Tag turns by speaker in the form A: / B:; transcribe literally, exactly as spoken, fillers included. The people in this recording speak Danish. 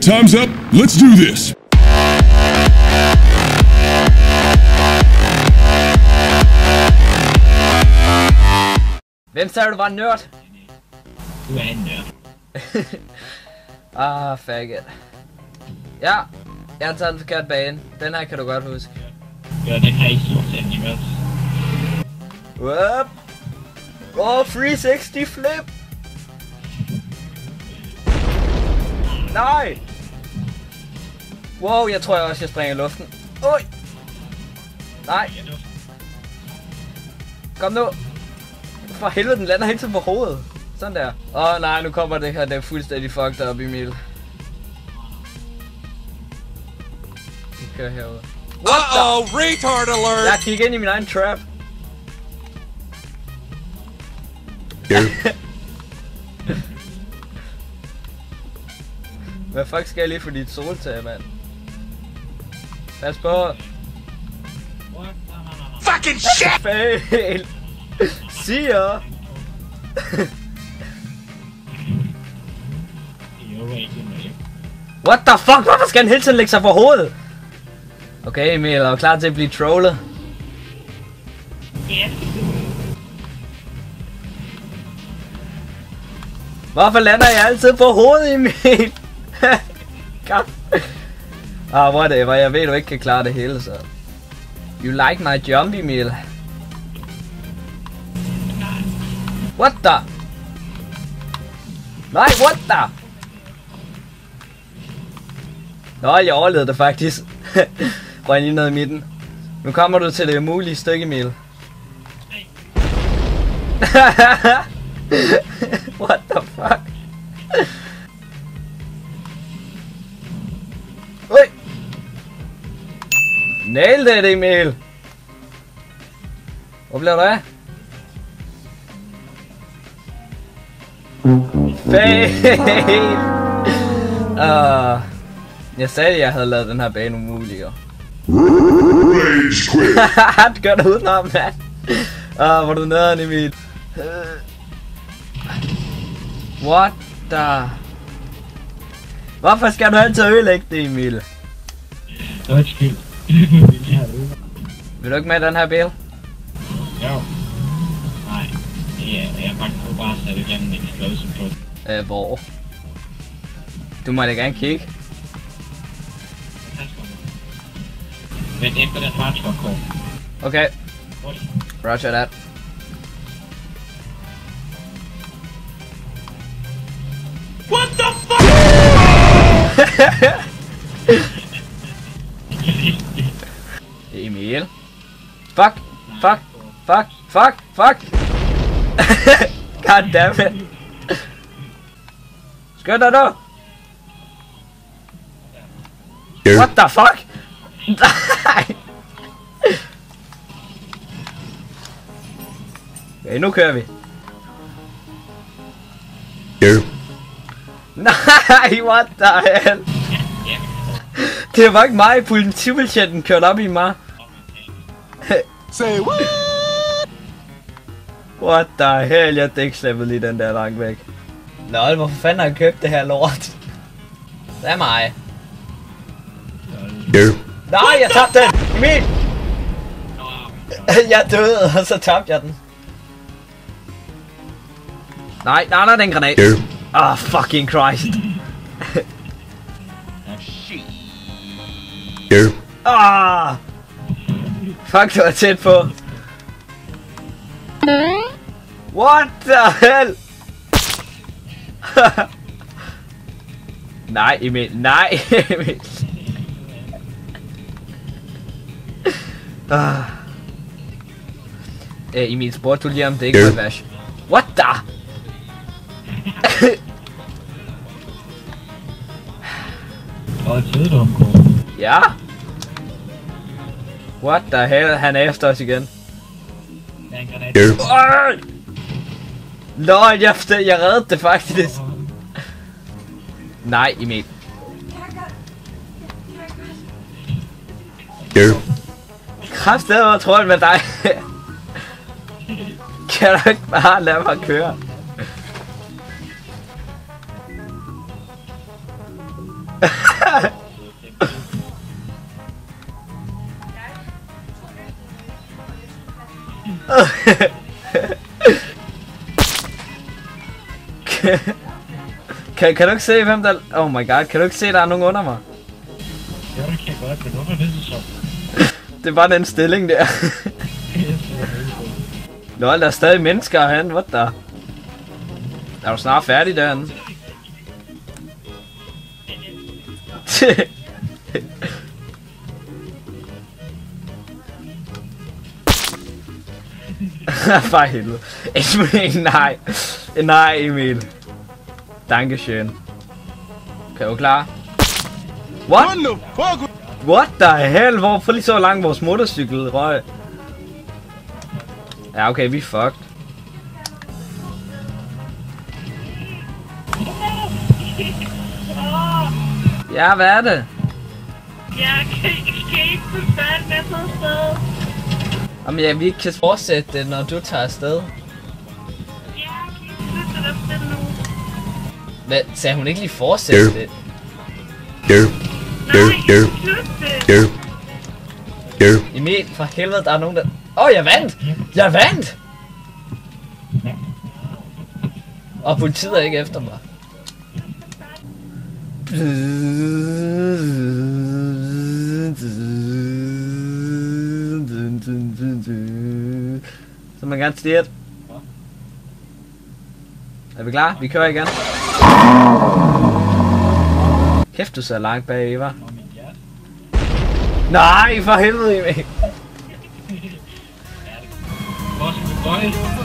A: Time's up. Let's do this.
B: Hvem sagde du var en nørd?
C: Du er en nørd.
B: Ah, fuck it. Ja, jeg har taget en forkert bane. Den her kan du godt huske.
C: Ja, den har I stort set i mørkt.
B: Whoop! Oh, three sixty flip! Nej! Wow, jeg tror jeg også, jeg springer i luften. Oj! Nej! Kom nu! For helvede, den lander hele tiden på hovedet. Sådan der. Åh oh, nej, nu kommer det her, det er fuldstændig fucked up, Emil. Vi kører herude.
D: Uh-oh, retard alert!
B: Jeg kigger ind i min egen trap. Hvad fuck skal jeg lige for dit soltag, mand? Pas på!
D: Fucking shit!
B: Fail! Siger! What the fuck? Hvorfor skal han hele tiden lægge sig på hovedet? Okay, Emil, er du klar til at blive trollet?
C: Ja.
B: Hvorfor lander jeg altid på hovedet, Emil? Kom. Ah, whatever. Jeg ved, du ikke kan klare det hele, så... You like my jump, Emil? What the? Nej, what the? Nå, jeg overlevede det faktisk. Røg lige ned i midten. Nu kommer du til det umulige stykke, Emil. What the fuck? Ui! Nailed it, Emil! Hvor bliver du af? Fail! uh, jeg sagde, at jeg havde lavet den her bane umulig, jo. Det gør det udenom, mand! Ah, hvor du nederen, Emil. What the... Hvorfor skal du altid ødelægge det, Emil?
C: Undskyld.
B: Vil du ikke med den her bil?
C: Jo. Nej. Jeg er bange på bare at sætte igennem en explosive på.
B: Øh, hvor? Du må da gerne kigge.
C: Vent efter den fartskår kommer.
B: Okay. Roger that.
D: What the fuck?
B: Emil. Fuck. Fuck. Fuck. Fuck. Fuck. God damn it. Skynd dig nu. What the fuck? Nej. Okay, nu kører vi. Nej, what the hell? Det var ikke mig, politibetjenten kørte op i mig.
D: Say what?
B: What the hell, jeg dækslæppede lige den der langt væk. Nå, hvorfor fanden har jeg købt det her lort? Det er mig. Nej, jeg tabte den! Emil! Jeg døde, og så tabte jeg den. Nej, nej, nej, den granat. Ah, oh, fucking Christ. Ah! Fuck, du var tæt på. What the hell? Nej, Emil. Nej, Emil. Ah. Øh, Emil, spurgte du lige om det ikke var et vers? What the?
C: Og et fedt omgår.
B: Ja? What the hell? Han er efter os igen.
C: Der er en granat.
B: Lol, jeg, jeg reddede det faktisk. Nej, Emil. Kraftedeme var trolden med dig. Kan du ikke bare lade mig køre? kan, kan du ikke se hvem der... Oh my god, kan du ikke se der er nogen under mig?
C: Jo, det kan jeg godt, men hvorfor er det så?
B: Det er bare den stilling der. Nå, der er stadig mennesker herinde, what the? Er du snart færdig derinde? For helvede. Emil, nej. Nej, Emil. Dankeschön. Okay, er du klar? What? What the hell? Hvorfor lige så langt vores motorcykel røg? Ja, okay, vi er fucked. Ja, hvad er det?
E: Jeg kan ikke få fat med på sted.
B: Jamen ja, vi kan fortsætte det, når du tager afsted.
E: Ja, jeg kan ikke flytte op det nu.
B: Hvad? Sagde hun ikke lige fortsætte det?
E: Nej, slut det.
B: Emil, for helvede, der er nogen der... Åh, oh, jeg vandt! Jeg vandt! Og politiet er ikke efter mig. Så man gerne stjert. Er vi klar? Vi kører igen. Kæft, du så langt bag, Eva. Nej, for helvede, Emil.
C: Hvor skal du gå?